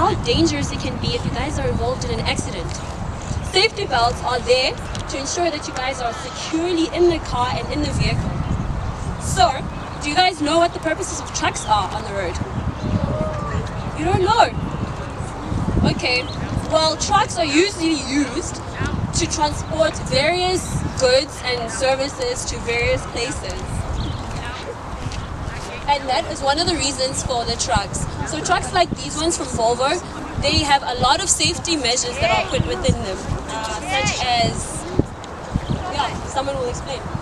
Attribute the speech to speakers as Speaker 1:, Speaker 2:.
Speaker 1: how dangerous it can be if you guys are involved in an accident. Safety belts are there to ensure that you guys are securely in the car and in the vehicle. So, do you guys know what the purposes of trucks are on the road? You don't know? Okay, well, trucks are usually used to transport various goods and services to various places. And that is one of the reasons for the trucks. So trucks like these ones from Volvo, they have a lot of safety measures that are put within them, such as, yeah, someone will explain.